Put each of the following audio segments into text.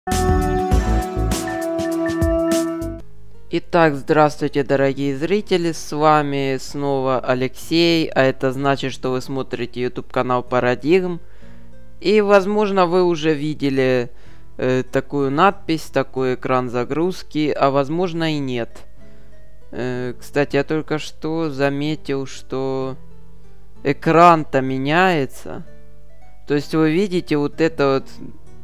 Итак, здравствуйте, дорогие зрители, с вами снова Алексей, а это значит, что вы смотрите YouTube канал Paradigm. И, возможно, вы уже видели такую надпись, такой экран загрузки, а возможно и нет. Кстати, я только что заметил, что экран-то меняется. То есть вы видите вот это вот,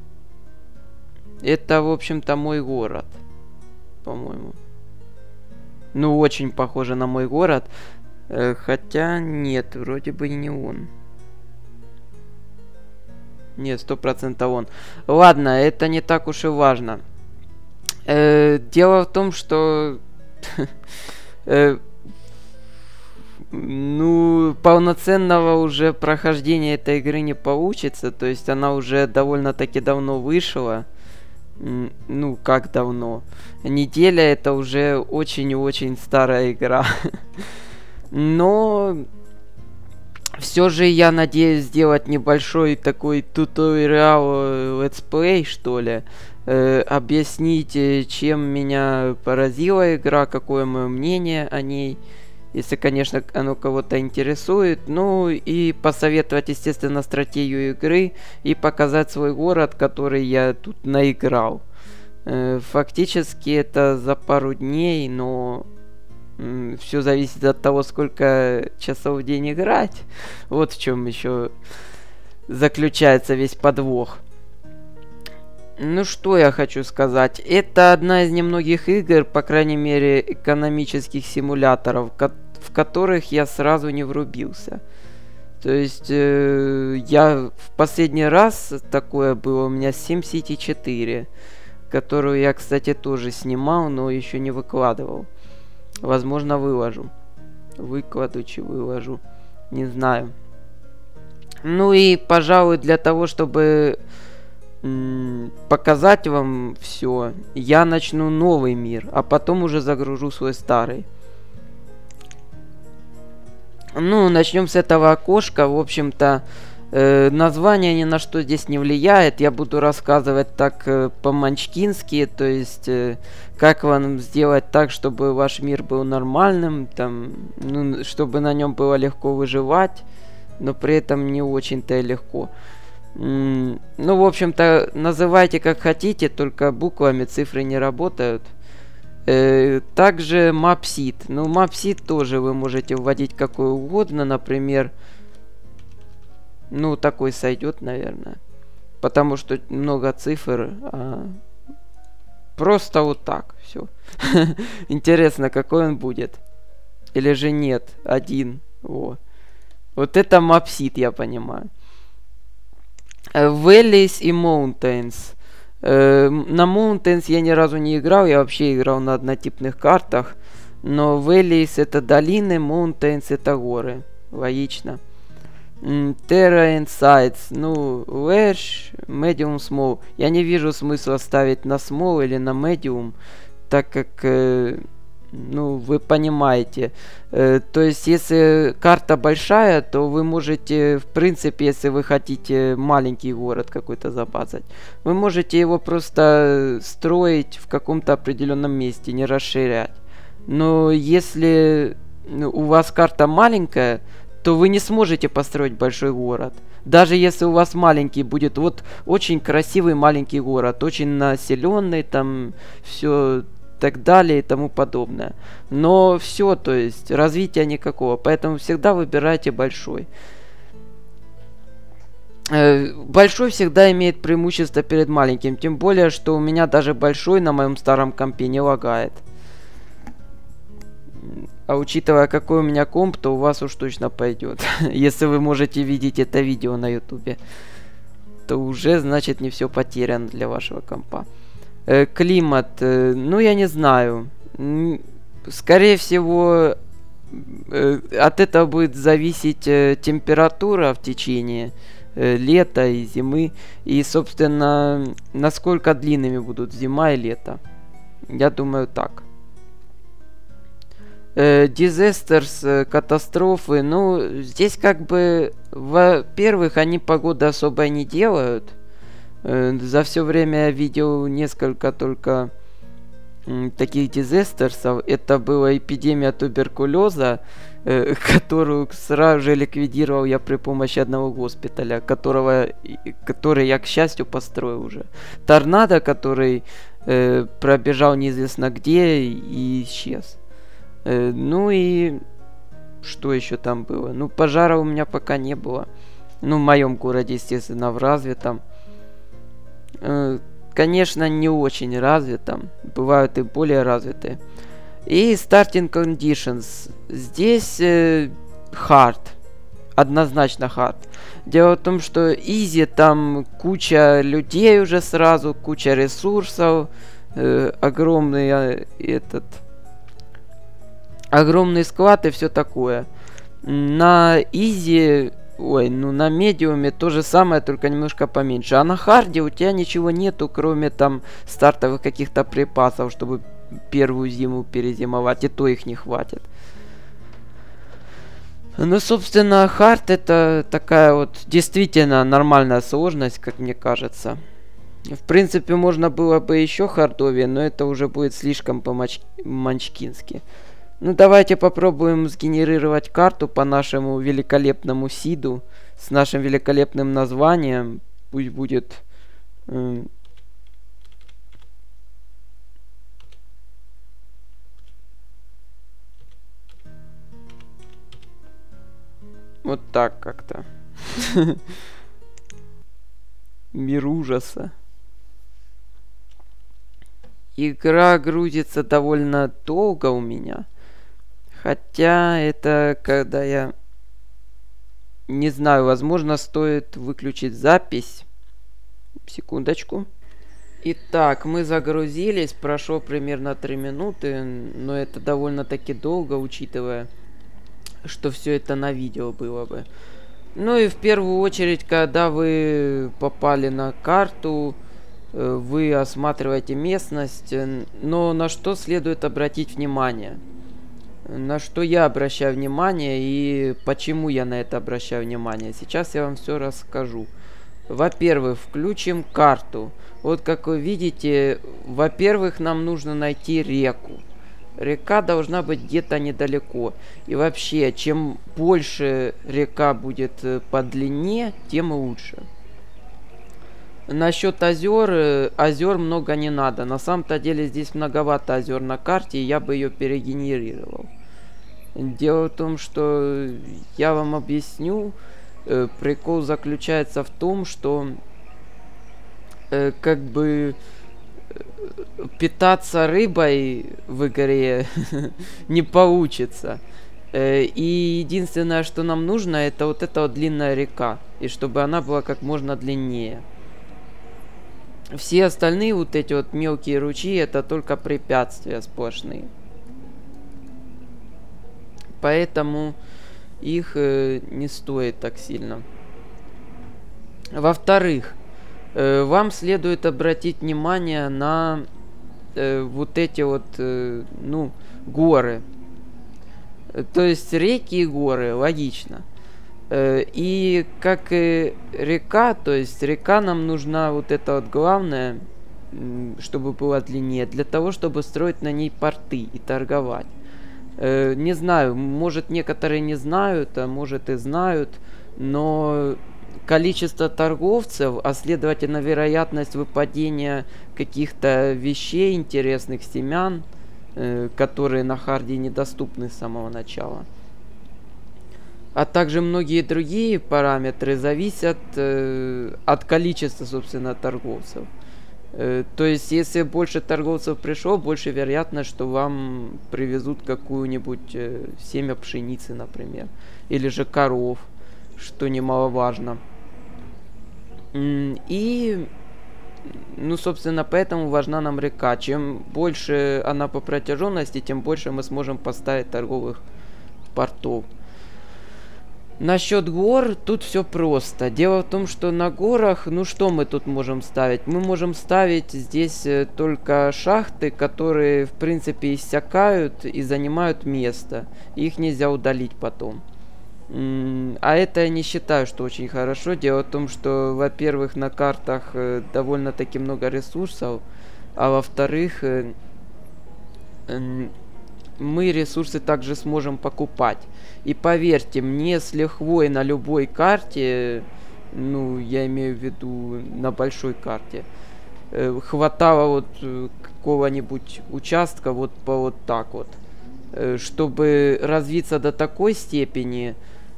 это, в общем-то, мой город, по-моему. Ну, очень похоже на мой город. Хотя нет, вроде бы не он. Нет, 100% он. Ладно, это не так уж и важно. Дело в том, что... Ну, полноценного уже прохождения этой игры не получится. То есть она уже довольно-таки давно вышла. Ну, как давно? Неделя — это уже очень и очень старая игра. Но все же я надеюсь сделать небольшой такой туториал, летсплей, что ли. Объяснить, чем меня поразила игра, какое мое мнение о ней. Если, конечно, оно кого-то интересует. Ну и посоветовать, естественно, стратегию игры. И показать свой город, который я тут наиграл. Фактически это за пару дней, но все зависит от того, сколько часов в день играть. Вот в чем еще заключается весь подвох. Ну что я хочу сказать. Это одна из немногих игр, по крайней мере, экономических симуляторов, в которых я сразу не врубился. То есть я в последний раз такое было у меня SimCity 4, которую я, кстати, тоже снимал, но еще не выкладывал. Возможно, выложу. Выкладу, чи выложу. Не знаю. Ну и, пожалуй, для того, чтобы показать вам все, я начну новый мир, а потом уже загружу свой старый. Ну, начнем с этого окошка. В общем-то, название ни на что здесь не влияет. Я буду рассказывать так по-манчкински, то есть как вам сделать так, чтобы ваш мир был нормальным, там, ну, чтобы на нем было легко выживать, но при этом не очень-то и легко. Ну, в общем-то, называйте как хотите, только буквами цифры не работают. Также Mapseed. Ну, Mapseed тоже вы можете вводить какой угодно, например. Ну, такой сойдет, наверное. Потому что много цифр. Просто вот так, все. Интересно, какой он будет. Или же нет, один. Вот это Mapseed, я понимаю. Valleys и Mountains. На Mountains я ни разу не играл, я вообще играл на однотипных картах. Но Valleys это долины, Mountains это горы. Логично. Terra Insights. Ну, Large, Medium, Small. Я не вижу смысла ставить на Small или на Medium, так как... ну, вы понимаете. То есть, если карта большая, то вы можете, в принципе, если вы хотите маленький город какой-то забазать, вы можете его просто строить в каком-то определенном месте, не расширять. Но если у вас карта маленькая, то вы не сможете построить большой город. Даже если у вас маленький будет, вот очень красивый маленький город, очень населенный, там все... так далее и тому подобное. Но все, то есть развития никакого. Поэтому всегда выбирайте большой. Большой всегда имеет преимущество перед маленьким. Тем более, что у меня даже большой на моем старом компе не лагает. А учитывая, какой у меня комп, то у вас уж точно пойдет. Если вы можете видеть это видео на ютубе, то уже, значит, не все потеряно для вашего компа. Климат, ну я не знаю. Скорее всего, от этого будет зависеть температура в течение лета и зимы. И, собственно, насколько длинными будут зима и лето. Я думаю, так. Disasters, катастрофы. Ну, здесь как бы, во-первых, они погоды особо не делают. За все время я видел несколько только таких дизастерсов. Это была эпидемия туберкулеза, которую сразу же ликвидировал я при помощи одного госпиталя, который я, к счастью, построил уже. Торнадо, который пробежал неизвестно где и исчез. Ну и что еще там было? Ну, пожара у меня пока не было. Ну, в моем городе, естественно, в развитом. Конечно, не очень развитом. Бывают и более развитые. И starting conditions. Здесь hard. Однозначно hard. Дело в том, что easy там куча людей уже сразу, куча ресурсов, огромный огромный склад и все такое. На easy, на медиуме то же самое, только немножко поменьше. А на харде у тебя ничего нету, кроме там стартовых каких-то припасов, чтобы первую зиму перезимовать, и то их не хватит. Ну, собственно, хард это такая вот действительно нормальная сложность, как мне кажется. В принципе, можно было бы еще хардовее, но это уже будет слишком по-манчкински. Ну, давайте попробуем сгенерировать карту по нашему великолепному сиду с нашим великолепным названием. Пусть будет... вот так как-то. Мир ужаса. Игра грузится довольно долго у меня. Хотя это когда я... Не знаю, возможно, стоит выключить запись. Секундочку. Итак, мы загрузились. Прошло примерно 3 минуты. Но это довольно-таки долго, учитывая, что все это на видео было бы. Ну и в первую очередь, когда вы попали на карту, вы осматриваете местность. Но на что следует обратить внимание? На что я обращаю внимание и почему я на это обращаю внимание. Сейчас я вам все расскажу. Во-первых, включим карту. Вот как вы видите, во-первых, нам нужно найти реку. Река должна быть где-то недалеко. И вообще, чем больше река будет по длине, тем лучше. Насчет озер, озер много не надо. На самом-то деле здесь многовато озер на карте, и я бы ее перегенерировал. Дело в том, что я вам объясню. Прикол заключается в том, что как бы питаться рыбой в игре не получится. И единственное, что нам нужно, это вот эта вот длинная река. И чтобы она была как можно длиннее. Все остальные вот эти вот мелкие ручьи, это только препятствия сплошные. Поэтому их не стоит так сильно. Во-вторых, вам следует обратить внимание на вот эти вот, горы. То есть реки и горы, логично. И как и река, то есть река нам нужна вот это вот главное, чтобы была длиннее, для того, чтобы строить на ней порты и торговать. Не знаю, может некоторые не знают, а может и знают, но количество торговцев, а следовательно вероятность выпадения каких-то вещей, интересных семян, которые на харде недоступны с самого начала, а также многие другие параметры зависят от количества, собственно, торговцев. То есть, если больше торговцев пришло, больше вероятность, что вам привезут какую-нибудь семя пшеницы, например. Или же коров, что немаловажно. И, собственно, поэтому важна нам река. Чем больше она по протяженности, тем больше мы сможем поставить торговых портов. Насчет гор тут все просто. Дело в том, что на горах, что мы тут можем ставить? Мы можем ставить здесь только шахты, которые, в принципе, иссякают и занимают место. Их нельзя удалить потом. А это я не считаю, что очень хорошо. Дело в том, что, во-первых, на картах довольно-таки много ресурсов, а во-вторых, мы ресурсы также сможем покупать. И поверьте, мне с лихвой на любой карте, ну, я имею в виду на большой карте, хватало вот какого-нибудь участка вот по вот так вот, чтобы развиться до такой степени,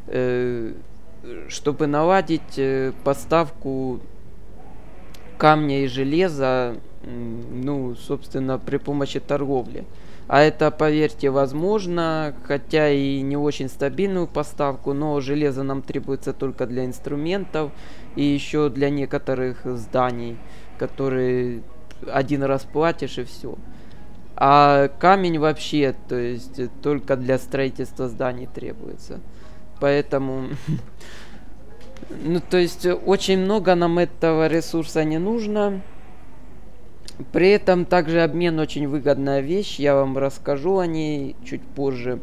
чтобы наладить поставку камня и железа, ну, собственно, при помощи торговли. А это, поверьте, возможно, хотя и не очень стабильную поставку, но железо нам требуется только для инструментов и еще для некоторых зданий, которые один раз платишь и все. А камень вообще, то есть только для строительства зданий требуется. Поэтому, ну, то есть очень много нам этого ресурса не нужно. При этом также обмен очень выгодная вещь, я вам расскажу о ней чуть позже.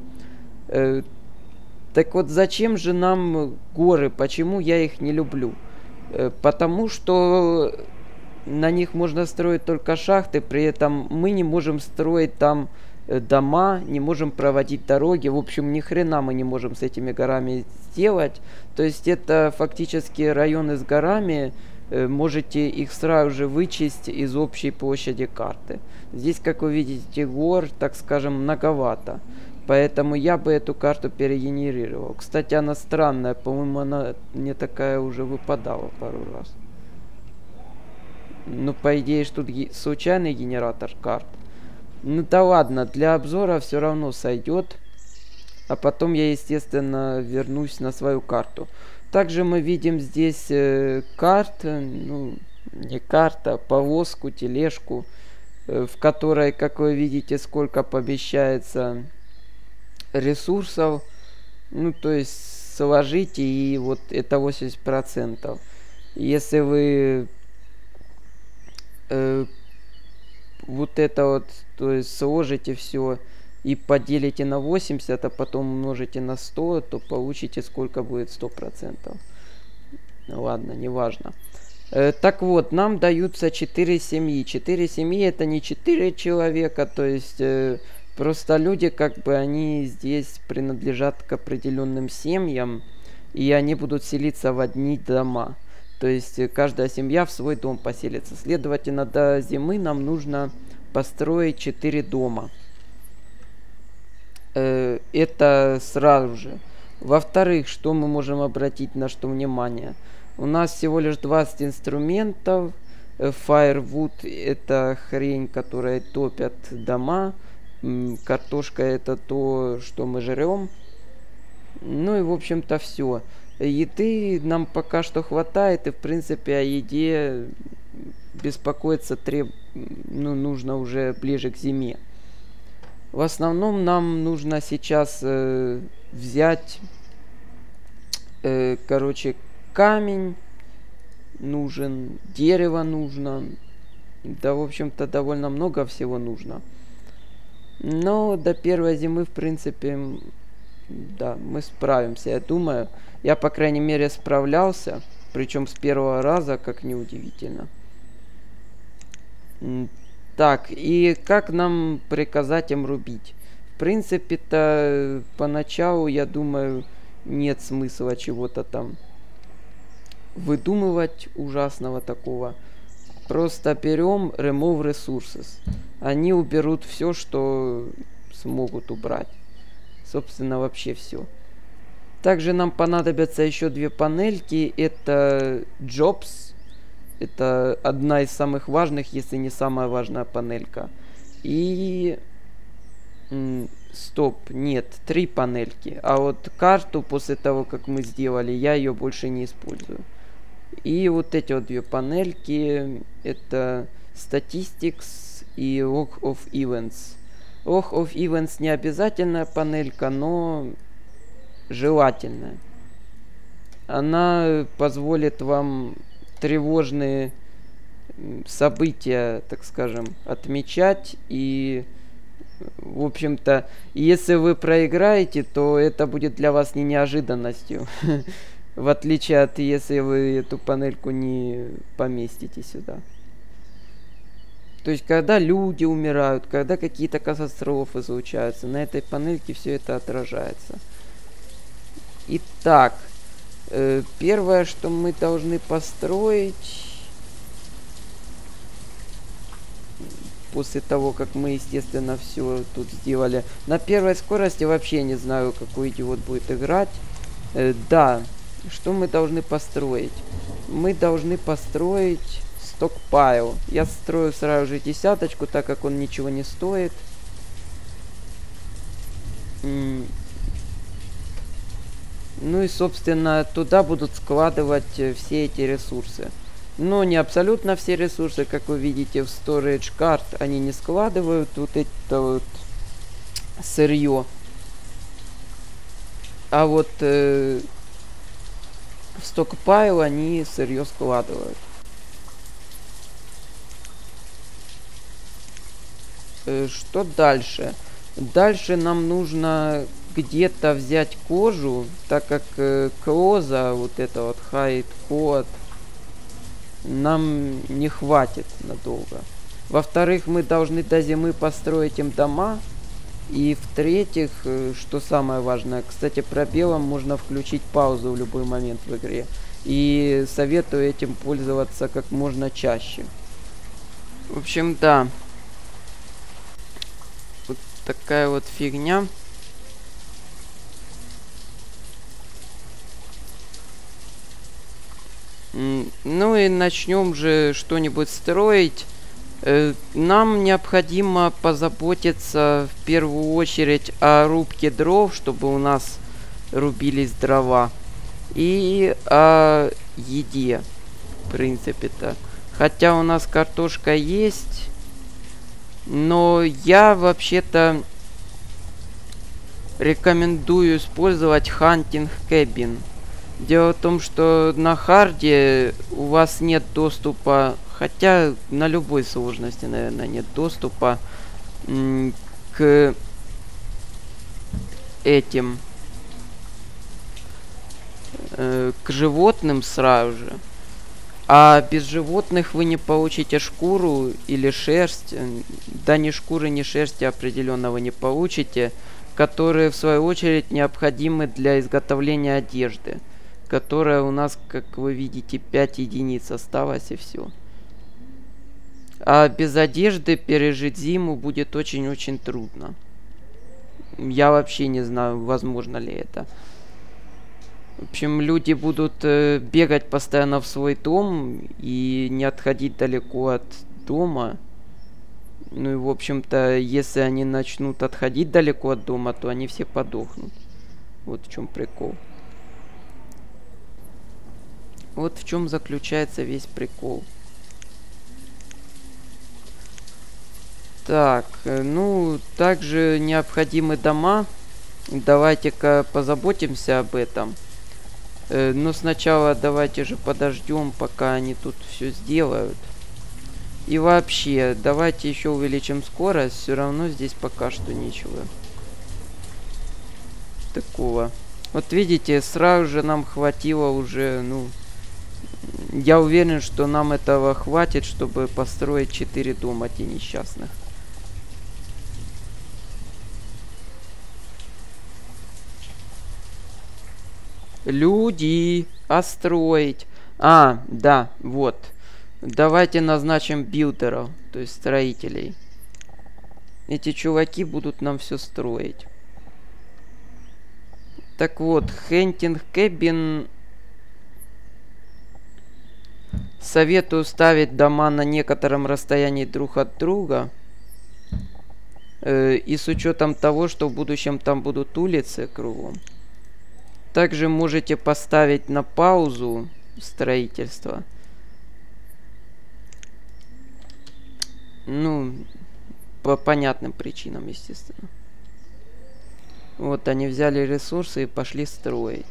Так вот, зачем же нам горы, почему я их не люблю? Потому что на них можно строить только шахты, при этом мы не можем строить там дома, не можем проводить дороги, в общем, ни хрена мы не можем с этими горами сделать. То есть это фактически районы с горами, можете их сразу же вычесть из общей площади карты. Здесь, как вы видите, гор, так скажем, многовато. Поэтому я бы эту карту перегенерировал. Кстати, она странная. По-моему, она мне такая уже выпадала пару раз. Ну, по идее, что тут случайный генератор карт. Ну да ладно, для обзора все равно сойдет. А потом я, естественно, вернусь на свою карту. Также мы видим здесь ну, не карта, повозку, тележку, в которой, как вы видите, сколько помещается ресурсов. Ну, то есть сложите, и вот это 80%. Если вы вот это вот, то есть сложите все и поделите на 80, а потом умножите на 100, то получите сколько будет 100%. Ладно, неважно. Так вот, нам даются 4 семьи. 4 семьи это не 4 человека, то есть просто люди, как бы, они здесь принадлежат к определенным семьям, и они будут селиться в одни дома. То есть каждая семья в свой дом поселится. Следовательно, до зимы нам нужно построить 4 дома. Это сразу же. Во-вторых, что мы можем обратить на что внимание? У нас всего лишь 20 инструментов. Firewood это хрень, которая топят дома. Картошка это то, что мы жрем. Ну и в общем-то все. Еды нам пока что хватает, и в принципе о еде беспокоиться нужно уже ближе к зиме. В основном нам нужно сейчас взять, короче, камень нужен, дерево нужно. Да, в общем-то, довольно много всего нужно. Но до первой зимы, в принципе, да, мы справимся, я думаю. Я, по крайней мере, справлялся. Причем с первого раза, как неудивительно. Так, и как нам приказать им рубить? В принципе-то, поначалу, я думаю, нет смысла чего-то там выдумывать ужасного такого. Просто берем remove resources. Они уберут все, что смогут убрать. Собственно, вообще все. Также нам понадобятся еще 2 панельки. Это jobs. Это одна из самых важных, если не самая важная панелька. И... Стоп, нет, 3 панельки. А вот карту после того, как мы сделали, я ее больше не использую. И вот эти вот 2 панельки. Это Statistics и Log of Events. Log of Events не обязательная панелька, но желательная. Она позволит вам тревожные события, так скажем, отмечать и В общем-то, если вы проиграете, то это будет для вас не неожиданностью. В отличие от если вы эту панельку не поместите сюда. То есть, когда люди умирают, когда какие-то катастрофы случаются, на этой панельке все это отражается. Итак, первое, что мы должны построить, после того, как мы, естественно, все тут сделали. На первой скорости вообще не знаю, какой идиот будет играть. Да, что мы должны построить? Мы должны построить стокпайл. Я строю сразу же десяточку, так как он ничего не стоит. Ну и, собственно, туда будут складывать все эти ресурсы. Но не абсолютно все ресурсы, как вы видите, в storage card они не складывают вот это вот сырье. А вот в stockpile они сырье складывают. Что дальше? Дальше нам нужно где-то взять кожу, так как клоза, вот это вот hide code, нам не хватит надолго. Во-вторых, мы должны до зимы построить им дома. И в-третьих, что самое важное, кстати, пробелом можно включить паузу в любой момент в игре. И советую этим пользоваться как можно чаще. В общем, да. Вот такая вот фигня. Ну и начнем же что-нибудь строить. Нам необходимо позаботиться в первую очередь о рубке дров, чтобы у нас рубились дрова. И о еде, в принципе-то. Хотя у нас картошка есть, но я вообще-то рекомендую использовать Hunting Cabin. Дело в том, что на харде у вас нет доступа, хотя на любой сложности, наверное, нет доступа к этим, к животным сразу же. А без животных вы не получите шкуру или шерсть, да ни шкуры, ни шерсти определенно вы не получите, которые в свою очередь необходимы для изготовления одежды. Которая у нас, как вы видите, 5 единиц осталось и все. А без одежды пережить зиму будет очень-очень трудно. Я вообще не знаю, возможно ли это. В общем, люди будут бегать постоянно в свой дом и не отходить далеко от дома. Ну и, в общем-то, если они начнут отходить далеко от дома, то они все подохнут. Вот в чем прикол. Вот в чем заключается весь прикол. Так, ну, также необходимы дома. Давайте-ка позаботимся об этом. Но сначала давайте же подождем, пока они тут все сделают. И вообще, давайте еще увеличим скорость. Все равно здесь пока что ничего такого. Вот видите, сразу же нам хватило уже, ну... Я уверен, что нам этого хватит, чтобы построить 4 дома те несчастных. Люди, остроить. А, да, вот. Давайте назначим билдеров, то есть строителей. Эти чуваки будут нам все строить. Так вот, Hunting Cabin... Советую ставить дома на некотором расстоянии друг от друга. И с учетом того, что в будущем там будут улицы кругом. Также можете поставить на паузу строительство. Ну, по понятным причинам, естественно. Вот они взяли ресурсы и пошли строить.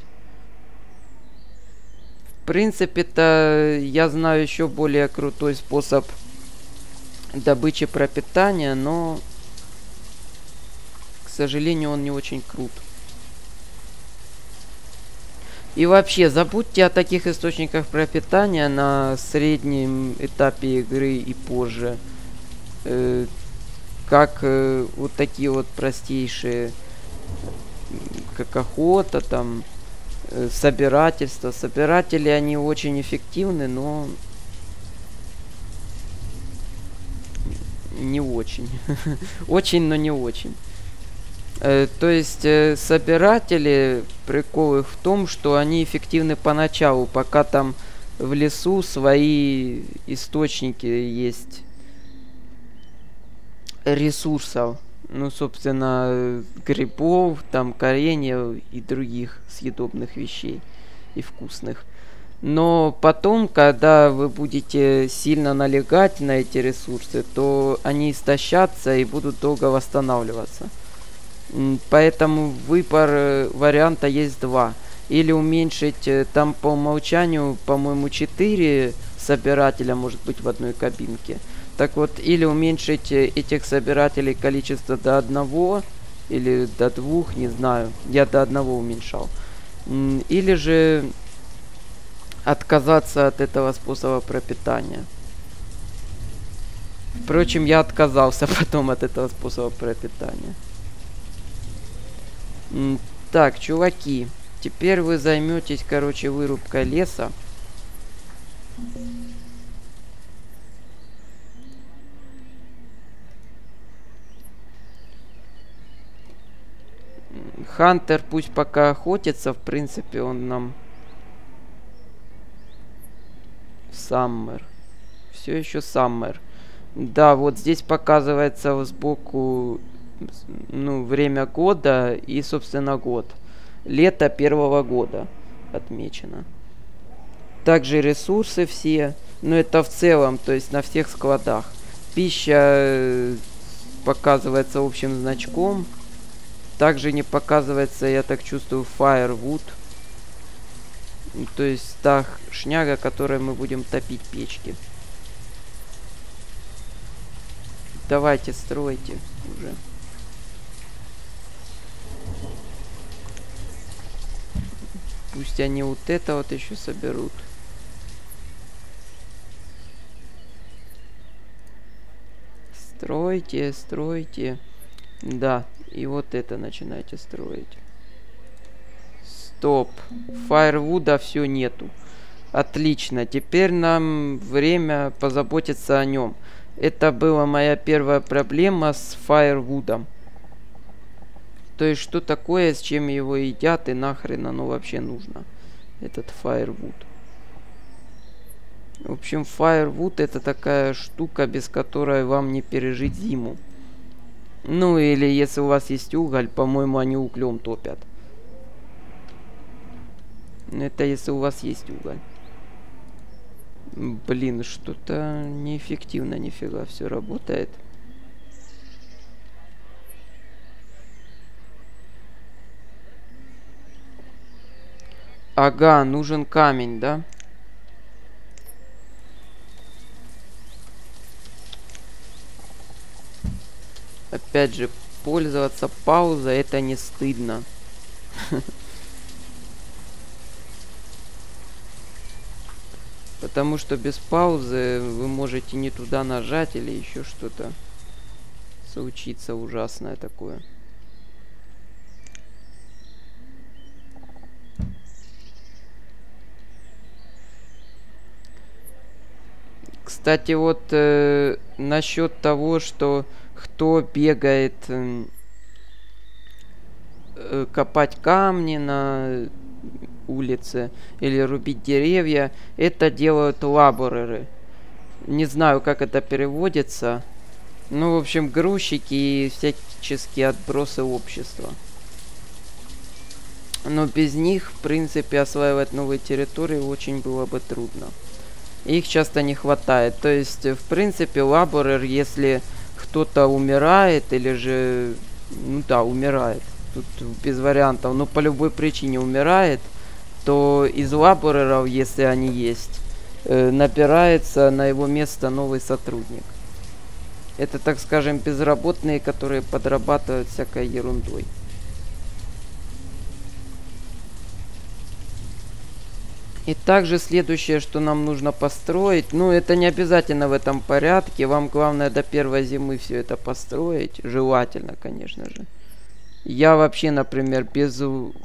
В принципе-то я знаю еще более крутой способ добычи пропитания, но сожалению, он не очень крут. И вообще, забудьте о таких источниках пропитания на среднем этапе игры и позже. Как вот такие вот простейшие, как охота, там, собирательство. Собиратели, они очень эффективны, но не очень. Очень, но не очень. То есть собиратели, прикол их в том, что они эффективны поначалу, пока там в лесу свои источники есть ресурсов. Ну, собственно, грибов, там, кореньев и других съедобных вещей и вкусных. Но потом, когда вы будете сильно налегать на эти ресурсы, то они истощатся и будут долго восстанавливаться. Поэтому выбор варианта есть два. Или уменьшить, там по умолчанию, по-моему, 4 собирателя может быть в одной кабинке. Так вот, или уменьшить этих собирателей количество до 1 или до 2, не знаю. Я до 1 уменьшал. Или же отказаться от этого способа пропитания. Впрочем, я отказался потом от этого способа пропитания. Так, чуваки, теперь вы займетесь, короче, вырубкой леса. Хантер пусть пока охотится, в принципе, он нам... Саммер. Все еще Саммер. Да, вот здесь показывается сбоку, ну, время года и, собственно, год. Лето 1-го года отмечено. Также ресурсы все, но это в целом, то есть на всех складах. Пища показывается общим значком. Также не показывается, я так чувствую, firewood. То есть та шняга, которой мы будем топить печки. Давайте, стройте уже. Пусть они вот это вот еще соберут. Стройте, стройте. Да, и вот это начинайте строить. Стоп. Фаервуда все нету. Отлично. Теперь нам время позаботиться о нем. Это была моя первая проблема с фаервудом. То есть, что такое, с чем его едят и нахрен оно вообще нужно. Этот фаервуд. В общем, фаервуд это такая штука, без которой вам не пережить зиму. Ну, или если у вас есть уголь, по-моему, они углем топят. Это если у вас есть уголь. Блин, что-то неэффективно, нифига, все работает. Ага, нужен камень, да? Опять же, пользоваться паузой, это не стыдно. Потому что без паузы вы можете не туда нажать или еще что-то случится ужасное такое. Кстати, вот насчет того, что кто бегает копать камни на улице или рубить деревья, это делают лабореры. Не знаю, как это переводится. Ну, в общем, грузчики и всяческие отбросы общества. Но без них, в принципе, осваивать новые территории очень было бы трудно. Их часто не хватает. То есть, в принципе, лаборер, если кто-то умирает или же... Ну да, умирает. Тут без вариантов. Но по любой причине умирает, то из лабореров, если они есть, набирается на его место новый сотрудник. Это, так скажем, безработные, которые подрабатывают всякой ерундой. И также следующее, что нам нужно построить, ну это не обязательно в этом порядке, вам главное до первой зимы все это построить, желательно, конечно же. Я вообще, например, без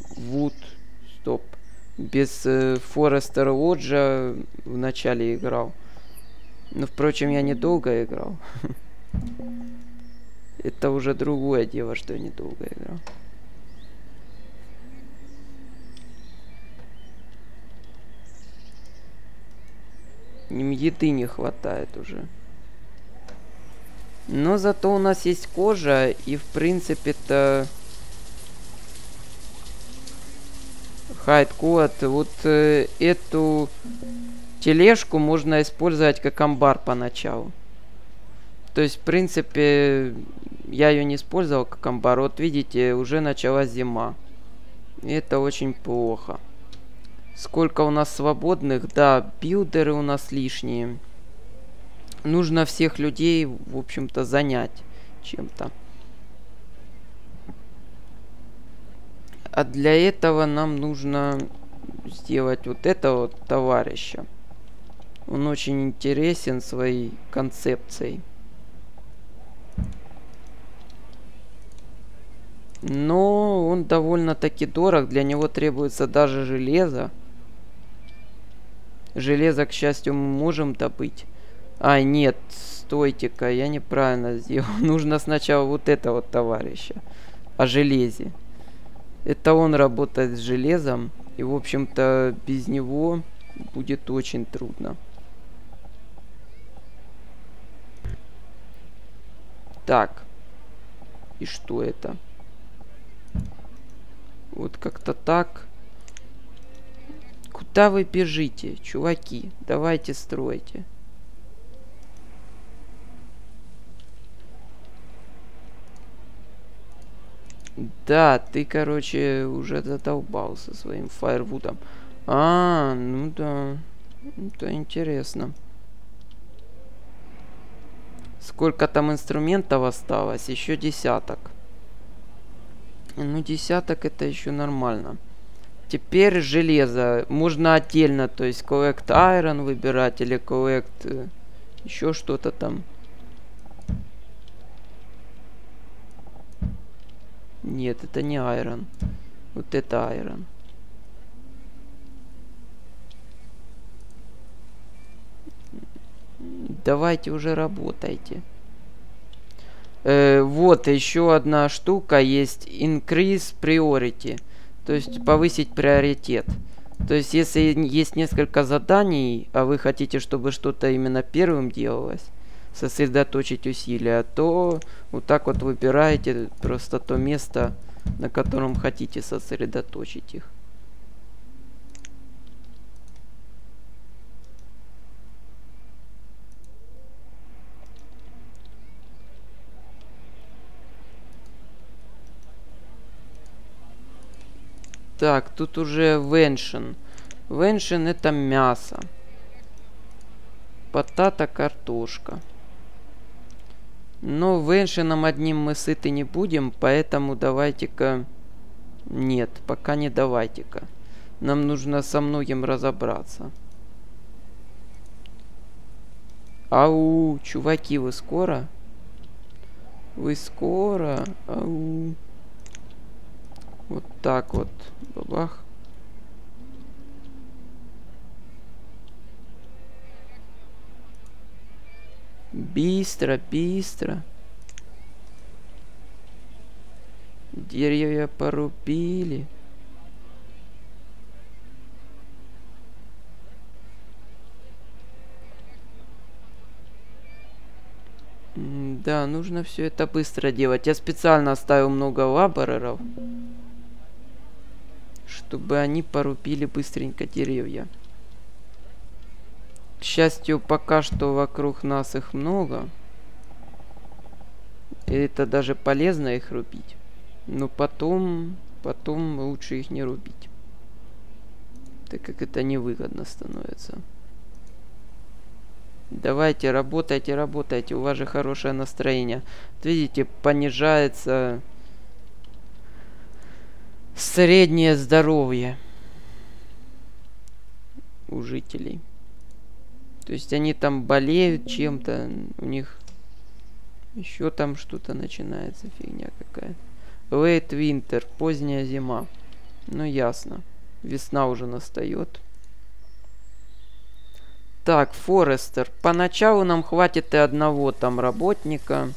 без Forester Lodge в начале играл. Но, впрочем, я недолго играл. Это уже другое дело, что я недолго играл. Им еды не хватает уже. Но зато у нас есть кожа, и в принципе-то... Хайд-код. Вот эту тележку можно использовать как амбар поначалу. То есть, в принципе, я ее не использовал как амбар. Вот видите, уже началась зима. И это очень плохо. Сколько у нас свободных? Да, билдеры у нас лишние. Нужно всех людей, в общем-то, занять чем-то. А для этого нам нужно сделать вот этого вот товарища. Он очень интересен своей концепцией. Но он довольно-таки дорог. Для него требуется даже железо. Железо, к счастью, мы можем добыть. А, нет, стойте-ка, я неправильно сделал. Нужно сначала вот этого товарища. О железе. Это он работает с железом. И, в общем-то, без него будет очень трудно. Так. И что это? Вот как-то так. Куда вы бежите, чуваки? Давайте стройте. Да, ты, короче, уже задолбался своим фаервудом. А, ну да. Это интересно. Сколько там инструментов осталось? Еще десяток. Ну, десяток это еще нормально. Теперь железо. Можно отдельно, то есть collect iron выбирать или collect еще что-то там. Нет, это не iron. Вот это iron. Давайте уже работайте. Вот еще одна штука есть. Increase priority. То есть повысить приоритет. То есть если есть несколько заданий, а вы хотите, чтобы что-то именно первым делалось, сосредоточить усилия, то вот так вот выбираете просто то место, на котором хотите сосредоточить их. Так, тут уже веншин. Веншин это мясо. Потата, картошка. Но веншином одним мы сыты не будем, поэтому давайте-ка... Нет, пока не давайте-ка. Нам нужно со многим разобраться. Ау, чуваки, вы скоро? Вы скоро? Ау. Вот так вот. Бабах. Быстро, быстро. Деревья порубили. Да, нужно все это быстро делать. Я специально оставил много лабореров, чтобы они порубили быстренько деревья. К счастью, пока что вокруг нас их много. И это даже полезно их рубить. Но потом лучше их не рубить. Так как это невыгодно становится. Давайте, работайте, работайте. У вас же хорошее настроение. Вот видите, понижается среднее здоровье у жителей. То есть они там болеют чем-то, у них еще там что-то начинается, фигня какая. Late winter, поздняя зима. Ну ясно. Весна уже настает. Так, Форестер. Поначалу нам хватит и одного там работника.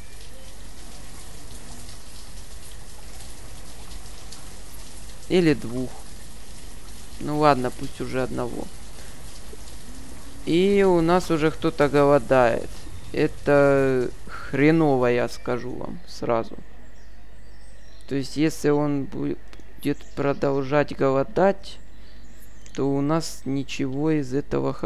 Или двух. Ну ладно, пусть уже одного. И у нас уже кто-то голодает. Это хреново, я скажу вам сразу. То есть, если он будет продолжать голодать, то у нас ничего из этого